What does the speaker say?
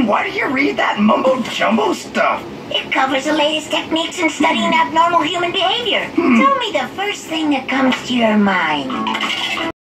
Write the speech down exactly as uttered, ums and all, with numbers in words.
why do you read that mumbo-jumbo stuff? It covers the latest techniques in studying abnormal human behavior. Tell me the first thing that comes to your mind.